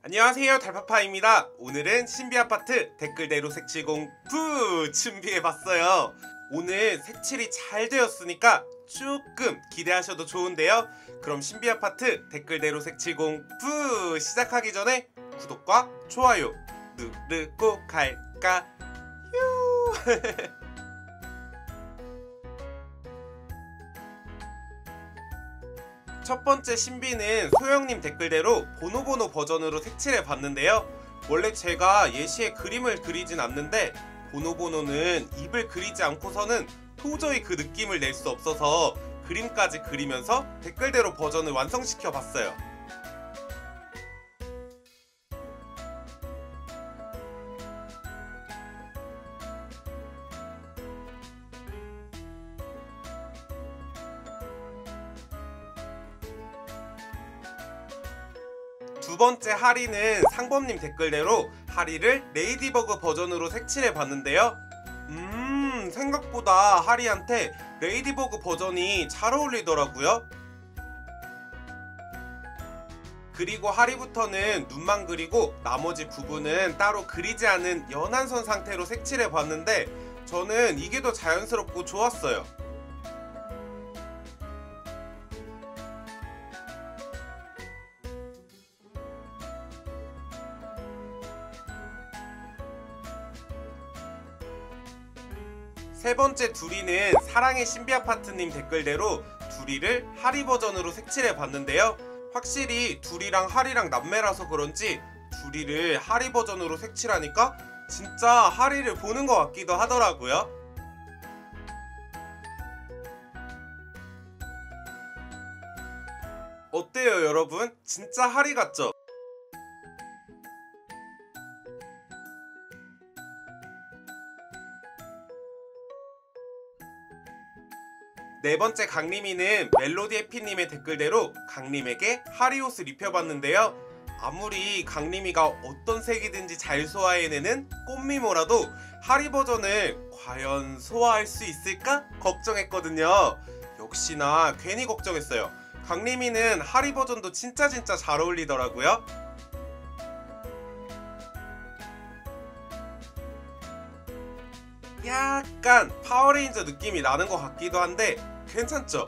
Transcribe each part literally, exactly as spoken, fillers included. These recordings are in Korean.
안녕하세요, 달파파입니다. 오늘은 신비아파트 댓글대로 색칠 공부 준비해봤어요. 오늘 색칠이 잘 되었으니까 조금 기대하셔도 좋은데요. 그럼 신비아파트 댓글대로 색칠 공부 시작하기 전에 구독과 좋아요 누르고 갈까요? 첫 번째 신비는 소영님 댓글대로 보노보노 버전으로 색칠해 봤는데요. 원래 제가 예시에 그림을 그리진 않는데 보노보노는 입을 그리지 않고서는 도저히 그 느낌을 낼 수 없어서 그림까지 그리면서 댓글대로 버전을 완성시켜 봤어요. 두 번째 하리는 상범님 댓글대로 하리를 레이디버그 버전으로 색칠해 봤는데요. 음 생각보다 하리한테 레이디버그 버전이 잘 어울리더라고요. 그리고 하리부터는 눈만 그리고 나머지 부분은 따로 그리지 않은 연한 선 상태로 색칠해 봤는데 저는 이게 더 자연스럽고 좋았어요. 세 번째 두리는 사랑의 신비아파트님 댓글대로 두리를 하리 버전으로 색칠해 봤는데요. 확실히 두리랑 하리랑 남매라서 그런지 두리를 하리 버전으로 색칠하니까 진짜 하리를 보는 것 같기도 하더라고요. 어때요 여러분? 진짜 하리 같죠? 네 번째 강림이는 멜로디 해피님의 댓글대로 강림에게 하리 옷을 입혀봤는데요. 아무리 강림이가 어떤 색이든지 잘 소화해내는 꽃미모라도 하리 버전을 과연 소화할 수 있을까 걱정했거든요. 역시나 괜히 걱정했어요. 강림이는 하리 버전도 진짜 진짜 잘 어울리더라고요. 약간 파워레인저 느낌이 나는 것 같기도 한데 괜찮죠?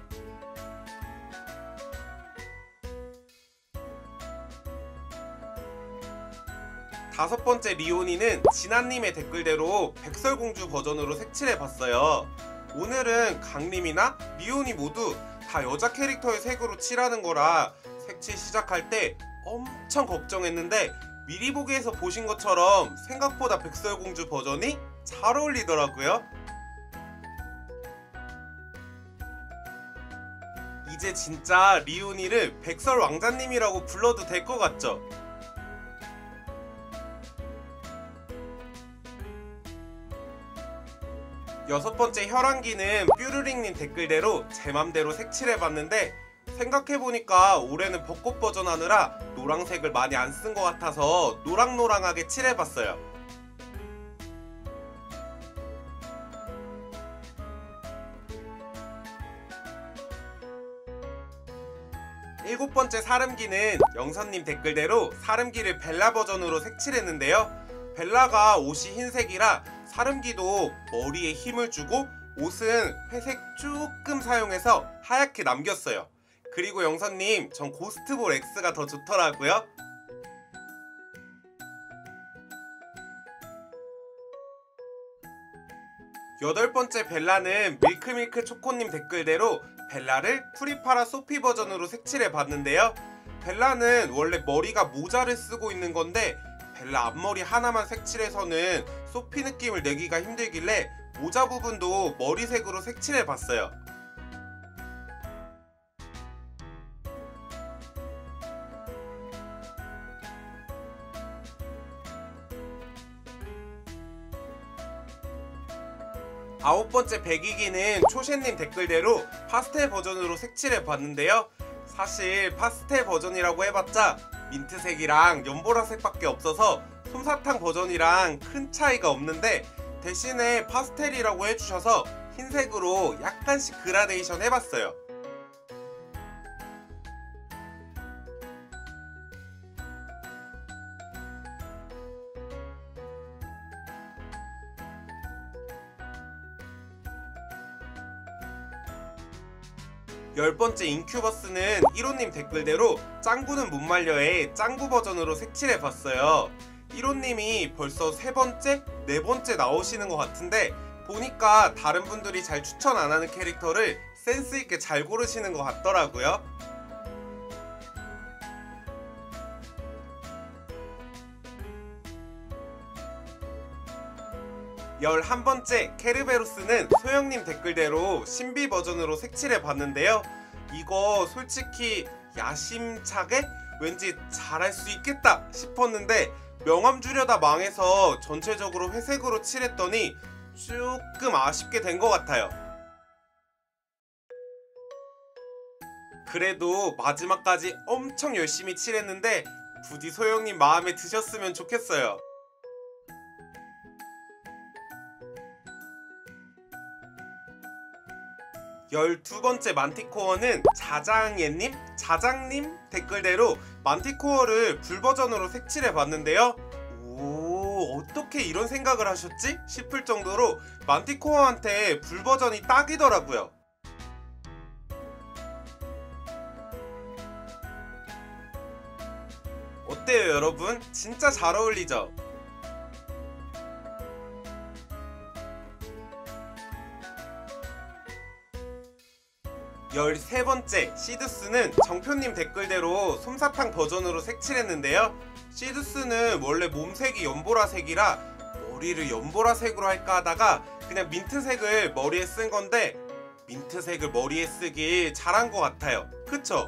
다섯 번째 리오니는 진아님의 댓글대로 백설공주 버전으로 색칠해봤어요. 오늘은 강림이나 리오니 모두 다 여자 캐릭터의 색으로 칠하는 거라 색칠 시작할 때 엄청 걱정했는데 미리 보기에서 보신 것처럼 생각보다 백설공주 버전이 잘 어울리더라고요. 이제 진짜 리오니를 백설왕자님이라고 불러도 될 것 같죠? 여섯 번째 혈안기는 뾰루링님 댓글대로 제 맘대로 색칠해봤는데 생각해보니까 올해는 벚꽃 버전 하느라 노란색을 많이 안 쓴 것 같아서 노랑노랑하게 칠해봤어요. 일곱 번째 사름기는 영선님 댓글대로 사름기를 벨라 버전으로 색칠했는데요. 벨라가 옷이 흰색이라 사름기도 머리에 힘을 주고 옷은 회색 조금 사용해서 하얗게 남겼어요. 그리고 영선님 전 고스트볼 X가 더 좋더라고요. 여덟 번째 벨라는 밀크밀크 초코님 댓글대로 벨라를 프리파라 소피 버전으로 색칠해 봤는데요. 벨라는 원래 머리가 모자를 쓰고 있는 건데 벨라 앞머리 하나만 색칠해서는 소피 느낌을 내기가 힘들길래 모자 부분도 머리색으로 색칠해 봤어요. 아홉 번째 백이기는 초셰님 댓글대로 파스텔 버전으로 색칠해 봤는데요. 사실 파스텔 버전이라고 해봤자 민트색이랑 연보라색밖에 없어서 솜사탕 버전이랑 큰 차이가 없는데 대신에 파스텔이라고 해주셔서 흰색으로 약간씩 그라데이션 해봤어요. 열 번째 인큐버스는 일호님 댓글대로 짱구는 못 말려의 짱구 버전으로 색칠해봤어요. 일호님이 벌써 세 번째? 네 번째 나오시는 것 같은데 보니까 다른 분들이 잘 추천 안 하는 캐릭터를 센스있게 잘 고르시는 것 같더라고요. 열한 번째 케르베로스는 소영님 댓글대로 신비 버전으로 색칠해봤는데요. 이거 솔직히 야심차게 왠지 잘할 수 있겠다 싶었는데 명암 주려다 망해서 전체적으로 회색으로 칠했더니 조금 아쉽게 된 것 같아요. 그래도 마지막까지 엄청 열심히 칠했는데 부디 소영님 마음에 드셨으면 좋겠어요. 열두 번째 만티코어는 자장예님? 자장님 댓글대로 만티코어를 불버전으로 색칠해봤는데요. 오, 어떻게 이런 생각을 하셨지? 싶을 정도로 만티코어한테 불버전이 딱이더라고요. 어때요 여러분? 진짜 잘 어울리죠? 열세 번째 시두스는 정표님 댓글대로 솜사탕 버전으로 색칠했는데요. 시두스는 원래 몸색이 연보라색이라 머리를 연보라색으로 할까 하다가 그냥 민트색을 머리에 쓴 건데 민트색을 머리에 쓰길 잘한 것 같아요. 그쵸?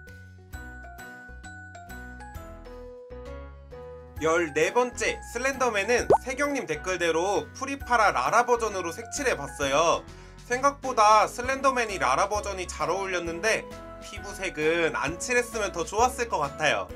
열네 번째 슬렌더맨은 세경님 댓글대로 프리파라 라라 버전으로 색칠해봤어요. 생각보다 슬렌더맨이 라라 버전이 잘 어울렸는데 피부색은 안 칠했으면 더 좋았을 것 같아요.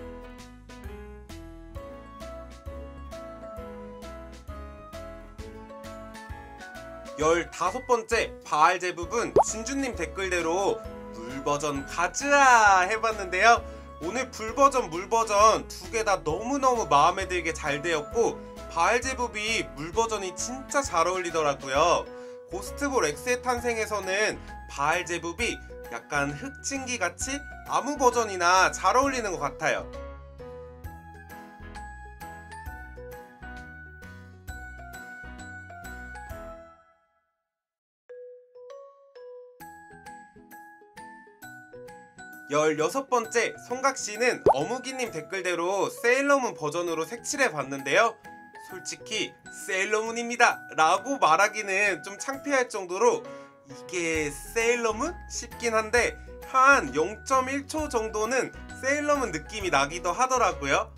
열다섯 번째 바알제부분 진주님 댓글대로 물버전 가즈아 해봤는데요. 오늘 불버전 물버전 두 개 다 너무너무 마음에 들게 잘 되었고 바알제부비 물버전이 진짜 잘 어울리더라고요. 고스트볼 X의 탄생에서는 바알제부비 약간 흑진기같이 아무 버전이나 잘 어울리는 것 같아요. 열여섯 번째 송각씨는 어묵이님 댓글대로 세일러문 버전으로 색칠해봤는데요. 솔직히 세일러문입니다 라고 말하기는 좀 창피할 정도로 이게 세일러문? 싶긴 한데 한 영 점 일 초 정도는 세일러문 느낌이 나기도 하더라고요.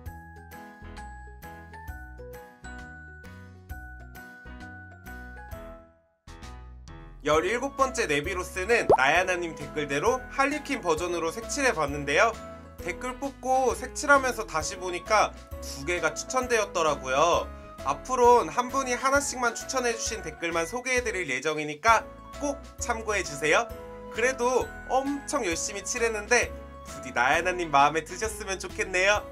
열일곱 번째 네비로스는 나야나님 댓글대로 할리퀸 버전으로 색칠해봤는데요. 댓글 뽑고 색칠하면서 다시 보니까 두 개가 추천되었더라고요. 앞으로는 한 분이 하나씩만 추천해주신 댓글만 소개해드릴 예정이니까 꼭 참고해주세요. 그래도 엄청 열심히 칠했는데 부디 나야나님 마음에 드셨으면 좋겠네요.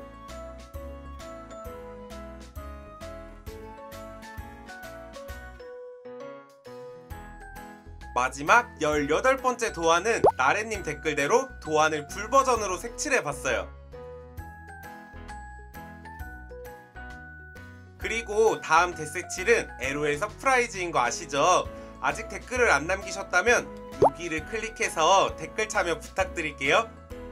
마지막 열여덟 번째 도안은 나래님 댓글대로 도안을 불버전으로 색칠해봤어요. 그리고 다음 데색칠은 엘오엘 서프라이즈인 거 아시죠? 아직 댓글을 안 남기셨다면 여기를 클릭해서 댓글 참여 부탁드릴게요.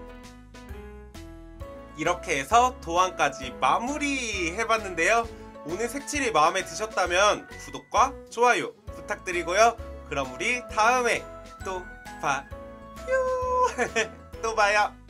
이렇게 해서 도안까지 마무리 해봤는데요. 오늘 색칠이 마음에 드셨다면 구독과 좋아요 부탁드리고요. 그럼 우리 다음에 또 봐요. 또 봐요.